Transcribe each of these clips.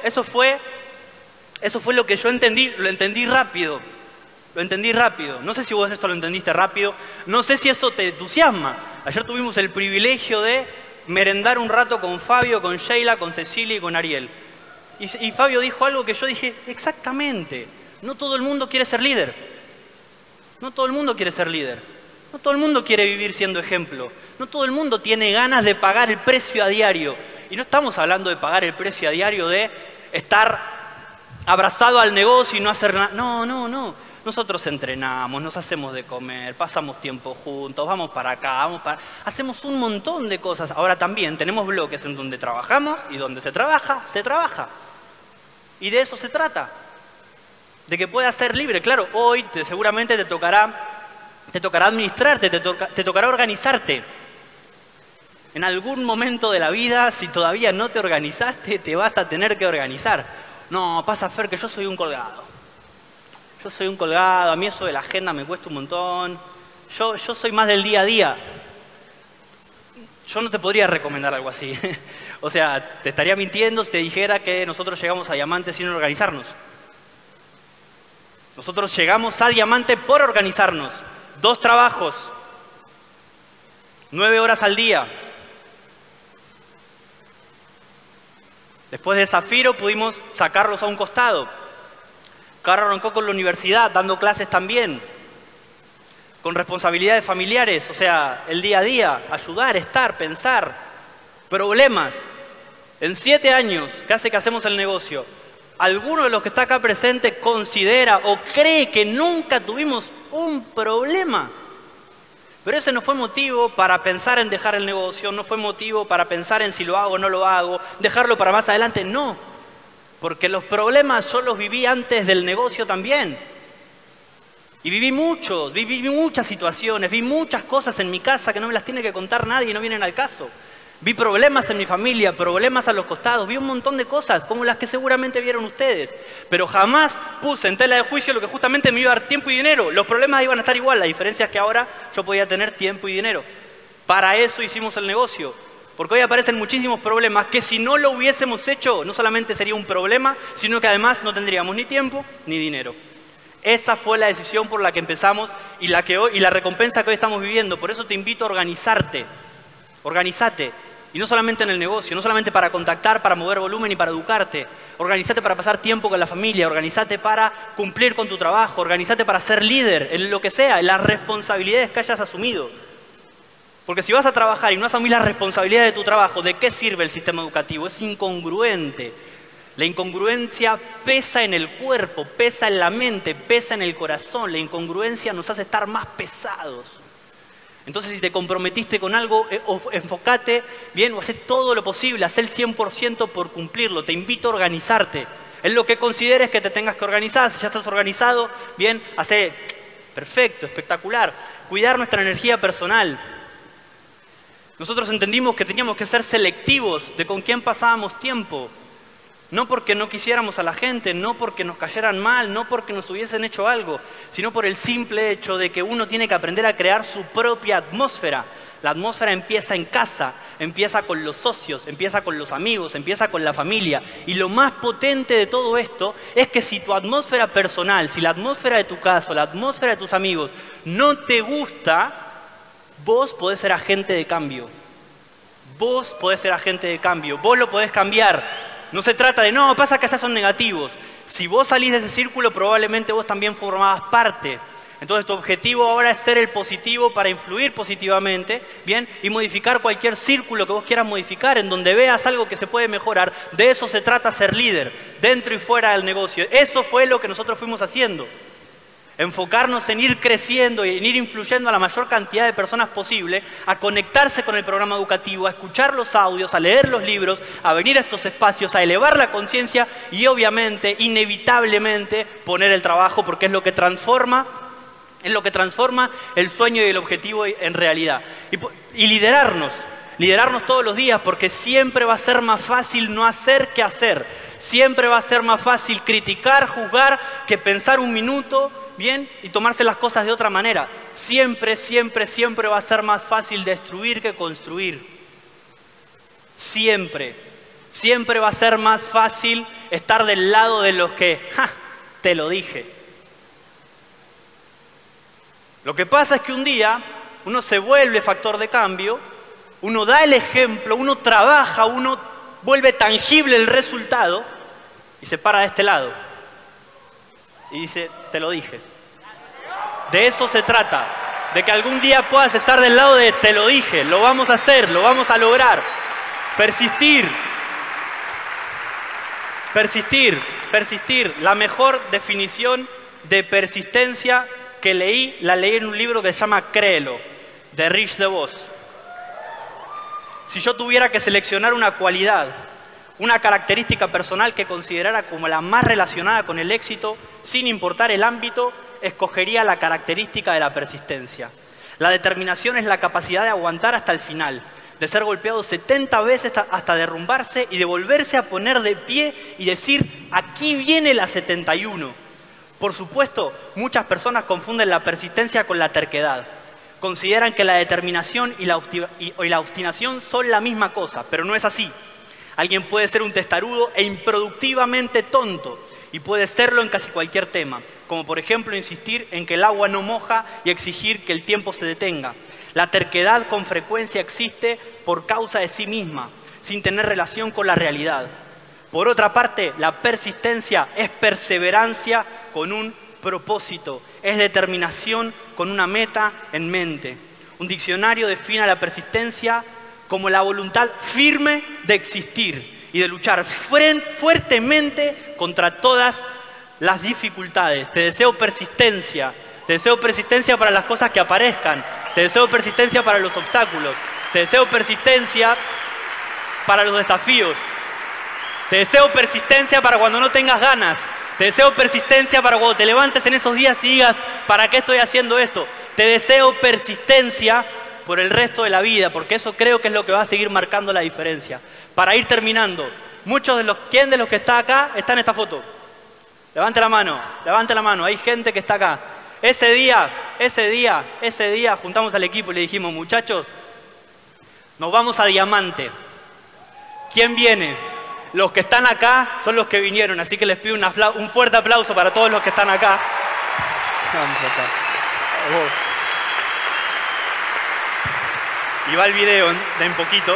eso fue lo que yo entendí, lo entendí rápido. Lo entendí rápido. No sé si vos esto lo entendiste rápido. No sé si eso te entusiasma. Ayer tuvimos el privilegio de merendar un rato con Fabio, con Sheila, con Cecilia y con Ariel. Y Fabio dijo algo que yo dije, exactamente. No todo el mundo quiere ser líder. No todo el mundo quiere ser líder. No todo el mundo quiere vivir siendo ejemplo. No todo el mundo tiene ganas de pagar el precio a diario. Y no estamos hablando de pagar el precio a diario de estar abrazado al negocio y no hacer nada. No, no, no. Nosotros entrenamos, nos hacemos de comer, pasamos tiempo juntos, vamos para acá, hacemos un montón de cosas. Ahora también tenemos bloques en donde trabajamos y donde se trabaja, se trabaja. Y de eso se trata. De que puedas ser libre. Claro, hoy seguramente te tocará administrarte, te tocará organizarte. En algún momento de la vida, si todavía no te organizaste, te vas a tener que organizar. No, pasa Fer que yo soy un colgado. Yo soy un colgado, a mí eso de la agenda me cuesta un montón. Yo soy más del día a día. Yo no te podría recomendar algo así. O sea, te estaría mintiendo si te dijera que nosotros llegamos a Diamante sin organizarnos. Nosotros llegamos a Diamante por organizarnos. 2 trabajos, 9 horas al día. Después de Zafiro pudimos sacarlos a un costado. Caro arrancó con la universidad, dando clases también, con responsabilidades familiares, o sea, el día a día, ayudar, estar, pensar, problemas. En 7 años que hace que hacemos el negocio, ¿alguno de los que está acá presente considera o cree que nunca tuvimos un problema? Pero ese no fue motivo para pensar en dejar el negocio, no fue motivo para pensar en si lo hago o no lo hago, dejarlo para más adelante, no. Porque los problemas yo los viví antes del negocio también. Y viví muchas situaciones, vi muchas cosas en mi casa que no me las tiene que contar nadie y no vienen al caso. Vi problemas en mi familia, problemas a los costados, vi un montón de cosas como las que seguramente vieron ustedes. Pero jamás puse en tela de juicio lo que justamente me iba a dar tiempo y dinero. Los problemas iban a estar igual, la diferencia es que ahora yo podía tener tiempo y dinero. Para eso hicimos el negocio. Porque hoy aparecen muchísimos problemas que si no lo hubiésemos hecho, no solamente sería un problema, sino que además no tendríamos ni tiempo ni dinero. Esa fue la decisión por la que empezamos y la recompensa que hoy estamos viviendo. Por eso te invito a organizarte. Organízate. Y no solamente en el negocio, no solamente para contactar, para mover volumen y para educarte. Organízate para pasar tiempo con la familia, organízate para cumplir con tu trabajo, organízate para ser líder en lo que sea, en las responsabilidades que hayas asumido. Porque si vas a trabajar y no asumís las responsabilidades de tu trabajo, ¿de qué sirve el sistema educativo? Es incongruente. La incongruencia pesa en el cuerpo, pesa en la mente, pesa en el corazón. La incongruencia nos hace estar más pesados. Entonces, si te comprometiste con algo, enfócate bien o haz todo lo posible, haz el 100% por cumplirlo. Te invito a organizarte. En lo que consideres que te tengas que organizar. Si ya estás organizado, bien, hacé perfecto, espectacular. Cuidar nuestra energía personal. Nosotros entendimos que teníamos que ser selectivos de con quién pasábamos tiempo. No porque no quisiéramos a la gente, no porque nos cayeran mal, no porque nos hubiesen hecho algo, sino por el simple hecho de que uno tiene que aprender a crear su propia atmósfera. La atmósfera empieza en casa, empieza con los socios, empieza con los amigos, empieza con la familia. Y lo más potente de todo esto es que si tu atmósfera personal, si la atmósfera de tu casa, la atmósfera de tus amigos no te gusta, vos podés ser agente de cambio. Vos podés ser agente de cambio, vos lo podés cambiar. No se trata de, no, pasa que allá son negativos. Si vos salís de ese círculo, probablemente vos también formabas parte. Entonces tu objetivo ahora es ser el positivo para influir positivamente, ¿bien? Y modificar cualquier círculo que vos quieras modificar, en donde veas algo que se puede mejorar. De eso se trata ser líder, dentro y fuera del negocio. Eso fue lo que nosotros fuimos haciendo. Enfocarnos en ir creciendo y en ir influyendo a la mayor cantidad de personas posible, a conectarse con el programa educativo, a escuchar los audios, a leer los libros, a venir a estos espacios, a elevar la conciencia y obviamente, inevitablemente, poner el trabajo porque es lo que transforma el sueño y el objetivo en realidad. Y liderarnos todos los días porque siempre va a ser más fácil no hacer que hacer. Siempre va a ser más fácil criticar, juzgar, que pensar un minuto, ¿bien? Y tomarse las cosas de otra manera. Siempre, siempre, siempre va a ser más fácil destruir que construir. Siempre. Siempre va a ser más fácil estar del lado de los que, ¡ja!, te lo dije. Lo que pasa es que un día uno se vuelve factor de cambio, uno da el ejemplo, uno trabaja, uno vuelve tangible el resultado y se para de este lado y dice, te lo dije. De eso se trata, de que algún día puedas estar del lado de te lo dije, lo vamos a hacer, lo vamos a lograr. Persistir, persistir, persistir. La mejor definición de persistencia que leí, la leí en un libro que se llama Créelo, de Rich DeVos. Si yo tuviera que seleccionar una cualidad, una característica personal que considerara como la más relacionada con el éxito, sin importar el ámbito, escogería la característica de la persistencia. La determinación es la capacidad de aguantar hasta el final, de ser golpeado 70 veces hasta derrumbarse y de volverse a poner de pie y decir, aquí viene la 71. Por supuesto, muchas personas confunden la persistencia con la terquedad. Consideran que la determinación y la obstinación son la misma cosa, pero no es así. Alguien puede ser un testarudo e improductivamente tonto y puede serlo en casi cualquier tema, como por ejemplo insistir en que el agua no moja y exigir que el tiempo se detenga. La terquedad con frecuencia existe por causa de sí misma, sin tener relación con la realidad. Por otra parte, la persistencia es perseverancia con un propósito, es determinación con una meta en mente. Un diccionario define a la persistencia como la voluntad firme de existir y de luchar fuertemente contra todas las dificultades. Te deseo persistencia para las cosas que aparezcan, te deseo persistencia para los obstáculos, te deseo persistencia para los desafíos, te deseo persistencia para cuando no tengas ganas, te deseo persistencia para cuando te levantes en esos días y digas, ¿para qué estoy haciendo esto? Te deseo persistencia por el resto de la vida, porque eso creo que es lo que va a seguir marcando la diferencia. Para ir terminando, ¿quién de los que está acá está en esta foto? Levante la mano, hay gente que está acá. Ese día juntamos al equipo y le dijimos, muchachos, nos vamos a Diamante. ¿Quién viene? Los que están acá son los que vinieron, así que les pido un fuerte aplauso para todos los que están acá. Vamos acá. Vos. Y va el video de un poquito.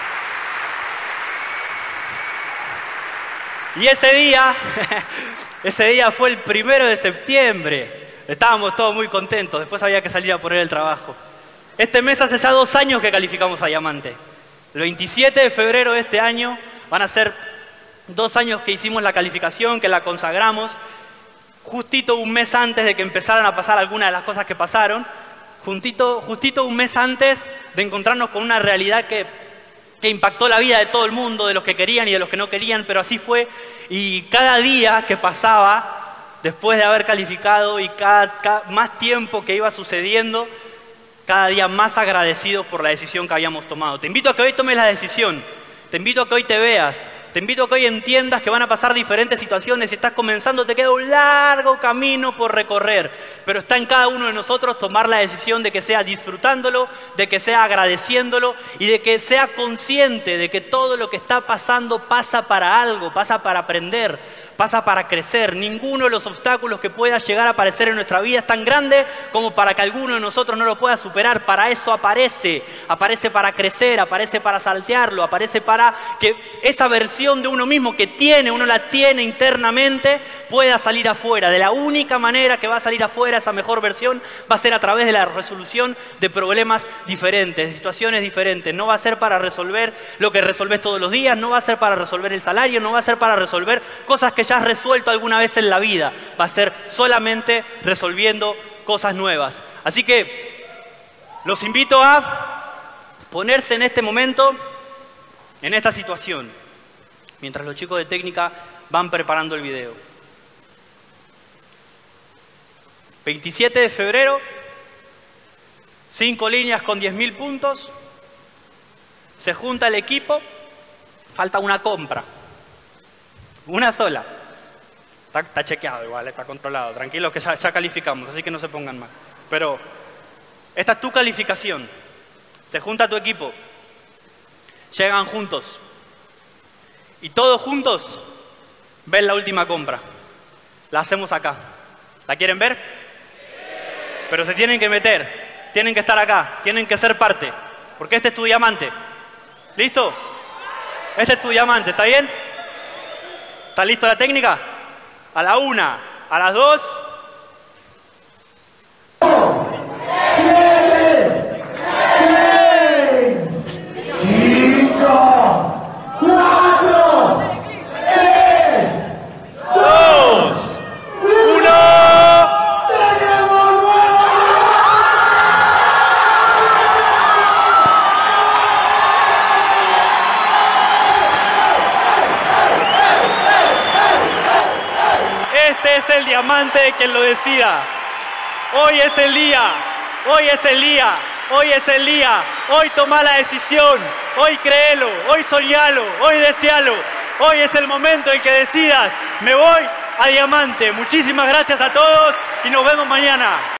Y ese día fue el 1 de septiembre. Estábamos todos muy contentos, después había que salir a poner el trabajo. Este mes hace ya 2 años que calificamos a Diamante. El 27 de febrero de este año van a ser 2 años que hicimos la calificación, que la consagramos. Justito un mes antes de que empezaran a pasar algunas de las cosas que pasaron. Justito un mes antes de encontrarnos con una realidad que impactó la vida de todo el mundo, de los que querían y de los que no querían, pero así fue. Y cada día que pasaba, después de haber calificado y cada más tiempo que iba sucediendo, cada día más agradecidos por la decisión que habíamos tomado. Te invito a que hoy tomes la decisión, te invito a que hoy te veas, te invito a que hoy entiendas que van a pasar diferentes situaciones. Si estás comenzando, te queda un largo camino por recorrer, pero está en cada uno de nosotros tomar la decisión de que sea disfrutándolo, de que sea agradeciéndolo y de que sea consciente de que todo lo que está pasando pasa para algo, pasa para aprender, pasa para crecer. Ninguno de los obstáculos que pueda llegar a aparecer en nuestra vida es tan grande como para que alguno de nosotros no lo pueda superar. Para eso aparece para crecer, aparece para saltearlo, aparece para que esa versión de uno mismo que uno la tiene internamente, pueda salir afuera. De la única manera que va a salir afuera esa mejor versión va a ser a través de la resolución de problemas diferentes, de situaciones diferentes. No va a ser para resolver lo que resolves todos los días, no va a ser para resolver el salario, no va a ser para resolver cosas que ya has resuelto alguna vez en la vida. Va a ser solamente resolviendo cosas nuevas. Así que los invito a ponerse en este momento, en esta situación, mientras los chicos de técnica van preparando el video. 27 de febrero, 5 líneas con 10.000 puntos, se junta el equipo, falta una compra, una sola. Está chequeado igual, está controlado, tranquilos que ya calificamos, así que no se pongan mal. Pero esta es tu calificación, se junta tu equipo, llegan juntos y todos juntos ven la última compra. La hacemos acá. ¿La quieren ver? Pero se tienen que meter, tienen que estar acá, tienen que ser parte. Porque este es tu diamante. ¿Listo? Este es tu diamante, ¿está bien? ¿Está listo la técnica? A la 1, a las 2. 7, 6, 5, 4, 3, 2, 1. ¡tenemos nuevo! Este es el diamante quien lo decida. Hoy es el día, hoy es el día, hoy es el día. Hoy toma la decisión, hoy créelo, hoy soñalo, hoy desealo. Hoy es el momento en que decidas, me voy a diamante. Muchísimas gracias a todos y nos vemos mañana.